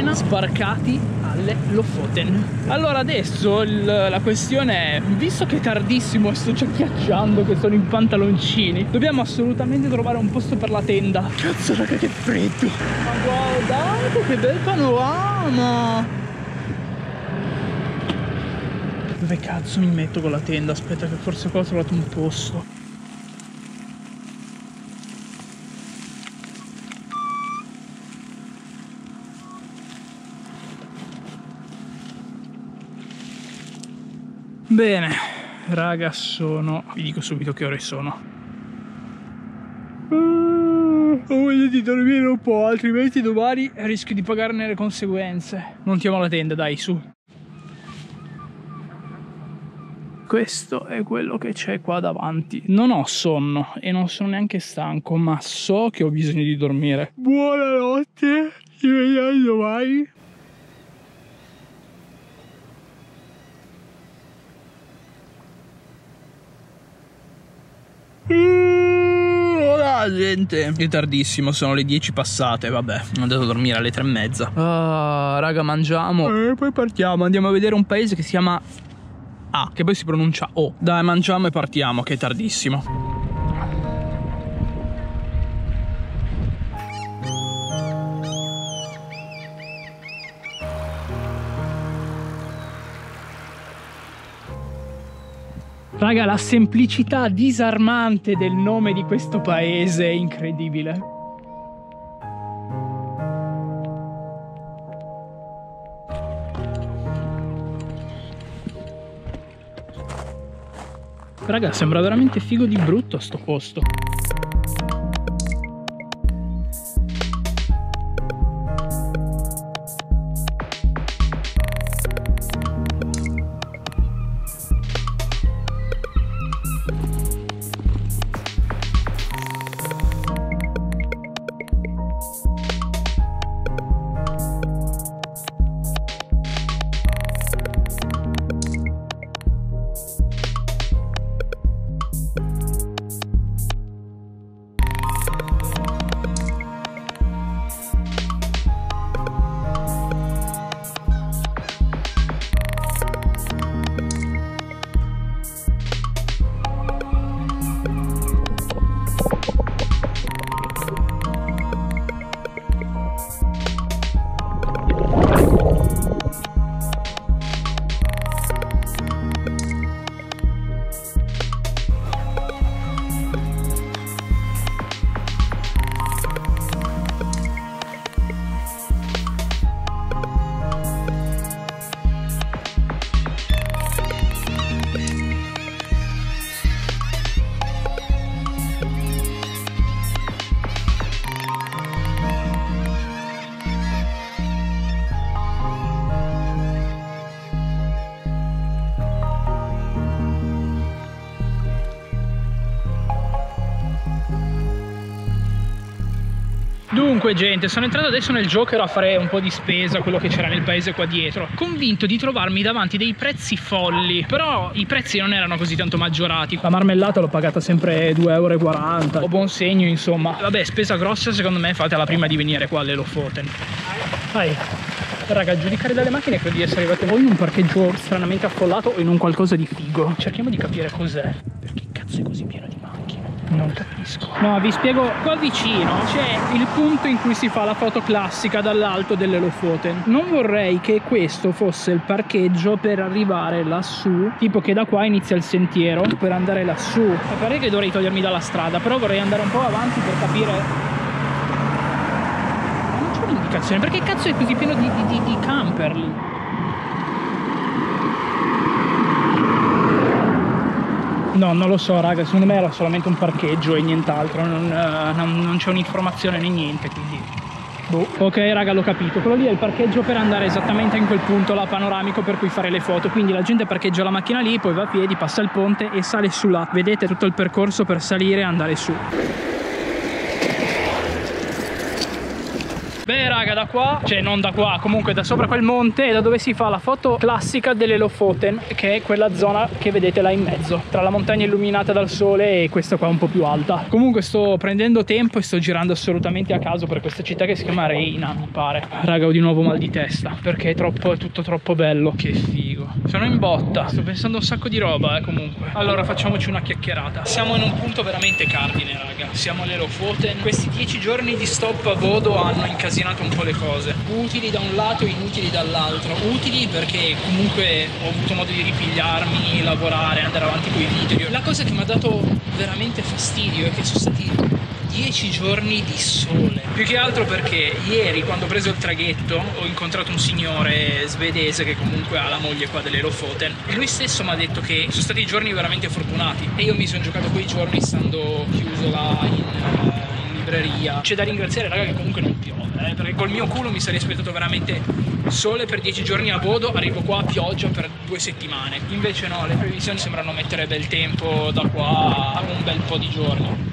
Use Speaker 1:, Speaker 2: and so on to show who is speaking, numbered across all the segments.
Speaker 1: appena sbarcati alle Lofoten. Allora adesso la questione è, visto che è tardissimo e sto già ghiacciando, che sono in pantaloncini, dobbiamo assolutamente trovare un posto per la tenda. Cazzo raga, che freddo! Ma guardate che bel panorama! Dove cazzo mi metto con la tenda? Aspetta che forse qua ho trovato un posto. Bene, raga, vi dico subito che ore sono. Ho voglia di dormire un po', altrimenti domani rischio di pagarne le conseguenze. Montiamo la tenda, dai, su. Questo è quello che c'è qua davanti. Non ho sonno e non sono neanche stanco, ma so che ho bisogno di dormire. Buonanotte, ci vediamo domani. Hola gente, è tardissimo, sono le 10 passate, vabbè, sono andato a dormire alle 3:30. Ah, raga, mangiamo e poi partiamo, andiamo a vedere un paese che si chiama A, che poi si pronuncia O. Dai, mangiamo e partiamo, che è tardissimo. Raga, la semplicità disarmante del nome di questo paese è incredibile. Raga, sembra veramente figo di brutto sto posto. Dunque gente, sono entrato adesso nel Joker a fare un po' di spesa, quello che c'era nel paese qua dietro, convinto di trovarmi davanti dei prezzi folli, però i prezzi non erano così tanto maggiorati. La marmellata l'ho pagata sempre 2,40 €, ho buon segno insomma. Vabbè, spesa grossa secondo me fatela prima di venire qua alle Lofoten. Vai. Raga, a giudicare dalle macchine credo di essere arrivato o in un parcheggio stranamente affollato o in un qualcosa di figo. Cerchiamo di capire cos'è. Perché cazzo è così pieno di macchine? Non capisco. No, vi spiego, qua vicino c'è il punto in cui si fa la foto classica dall'alto delle Lofoten. Non vorrei che questo fosse il parcheggio per arrivare lassù, tipo che da qua inizia il sentiero per andare lassù. A parte che dovrei togliermi dalla strada, però vorrei andare un po' avanti per capire. Ma non c'è un'indicazione, perché cazzo è così pieno di camper lì? No, non lo so raga, secondo me era solamente un parcheggio e nient'altro, non c'è un'informazione né niente, quindi boh. Ok raga, l'ho capito, quello lì è il parcheggio per andare esattamente in quel punto là panoramico per cui fare le foto, quindi la gente parcheggia la macchina lì, poi va a piedi, passa il ponte e sale su là, vedete tutto il percorso per salire e andare su. Beh raga, da qua, cioè non da qua, comunque da sopra quel monte è da dove si fa la foto classica delle Lofoten, che è quella zona che vedete là in mezzo, tra la montagna illuminata dal sole e questa qua un po' più alta. Comunque sto prendendo tempo e sto girando assolutamente a caso per questa città che si chiama Reina, mi pare. Raga, ho di nuovo mal di testa perché è tutto troppo bello. Che figo. Sono in botta, sto pensando un sacco di roba comunque. Allora facciamoci una chiacchierata. Siamo in un punto veramente cardine raga, siamo alle Lofoten. Questi 10 giorni di stop a Bodo hanno incasinato un po' le cose, utili da un lato, inutili dall'altro. Utili perché comunque ho avuto modo di ripigliarmi, lavorare, andare avanti con i video. La cosa che mi ha dato veramente fastidio è che sono stati 10 giorni di sole, più che altro perché ieri quando ho preso il traghetto ho incontrato un signore svedese che comunque ha la moglie qua delle Lofoten e lui stesso mi ha detto che sono stati giorni veramente fortunati e io mi sono giocato quei giorni stando chiuso là in libreria. C'è da ringraziare raga che comunque non piove, perché col mio culo mi sarei aspettato veramente sole per 10 giorni a Bodo, arrivo qua a pioggia per 2 settimane. Invece no, le previsioni sembrano mettere bel tempo da qua a un bel po' di giorni.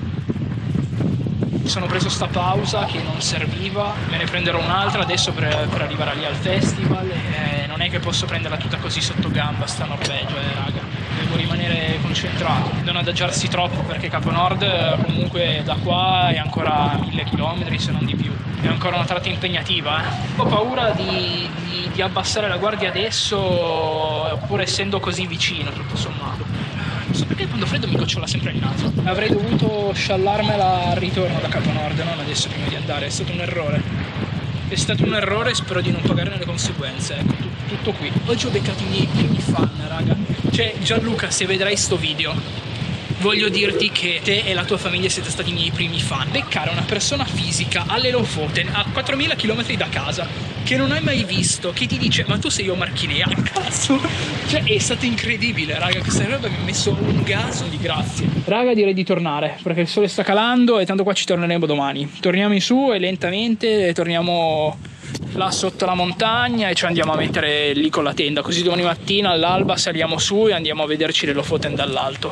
Speaker 1: Mi sono preso sta pausa che non serviva, me ne prenderò un'altra adesso per arrivare lì al festival e non è che posso prenderla tutta così sotto gamba sta Norvegia, raga. Devo rimanere concentrato, non adagiarsi troppo perché Capo Nord comunque da qua è ancora 1000 km se non di più. È ancora una tratta impegnativa. Ho paura di abbassare la guardia adesso pur essendo così vicino tutto sommato. Non so perché quando freddo mi gocciola sempre il naso. Avrei dovuto sciallarmela al ritorno da Capo Nord, non adesso prima di andare. È stato un errore. È stato un errore e spero di non pagarne le conseguenze. Ecco, tutto qui. Oggi ho beccato i miei primi fan, raga. Cioè, Gianluca, se vedrai sto video, voglio dirti che te e la tua famiglia siete stati i miei primi fan. Beccare una persona fisica alle Lofoten a 4000 km da casa che non hai mai visto, che ti dice ma tu sei io Marchinea, cazzo, cioè è stato incredibile raga, questa roba mi ha messo un gaso di grazie. Raga, direi di tornare perché il sole sta calando e tanto qua ci torneremo domani. Torniamo in su e lentamente torniamo là sotto la montagna e ci andiamo a mettere lì con la tenda, così domani mattina all'alba saliamo su e andiamo a vederci le Lofoten dall'alto.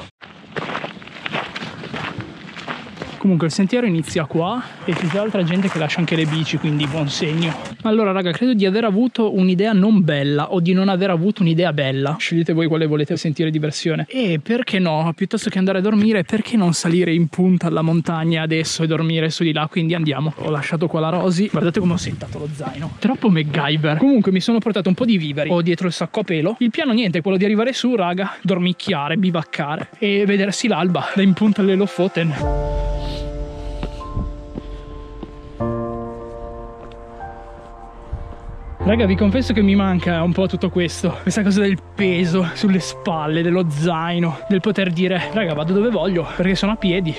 Speaker 1: Comunque il sentiero inizia qua e c'è altra gente che lascia anche le bici, quindi buon segno. Allora raga, credo di aver avuto un'idea non bella o di non aver avuto un'idea bella. Scegliete voi quale volete sentire di versione. E perché no, piuttosto che andare a dormire, perché non salire in punta alla montagna adesso e dormire su di là? Quindi andiamo. Ho lasciato qua la Rosy, guardate come ho settato lo zaino. Troppo MacGyver. Comunque mi sono portato un po' di viveri. Ho dietro il sacco a pelo. Il piano niente, è quello di arrivare su raga, dormicchiare, bivaccare e vedersi l'alba da in punta alle Lofoten. Raga, vi confesso che mi manca un po' tutto questo, questa cosa del peso sulle spalle, dello zaino, del poter dire raga vado dove voglio perché sono a piedi.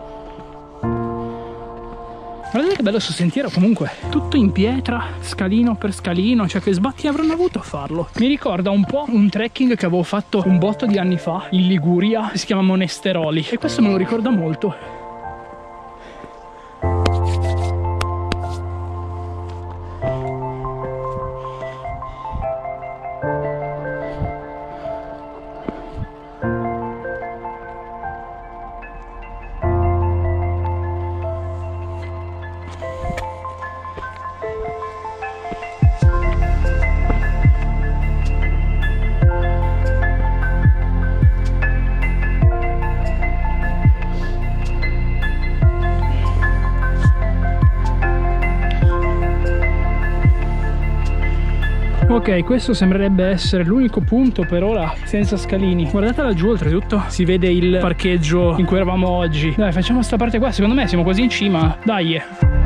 Speaker 1: Guardate che bello sto sentiero comunque, tutto in pietra, scalino per scalino, cioè che sbatti avranno avuto a farlo. Mi ricorda un po' un trekking che avevo fatto un botto di anni fa in Liguria, che si chiama Monesteroli e questo me lo ricorda molto. Ok, questo sembrerebbe essere l'unico punto per ora senza scalini. Guardate laggiù, oltretutto si vede il parcheggio in cui eravamo oggi. Dai, facciamo sta parte qua, secondo me siamo quasi in cima. Dai!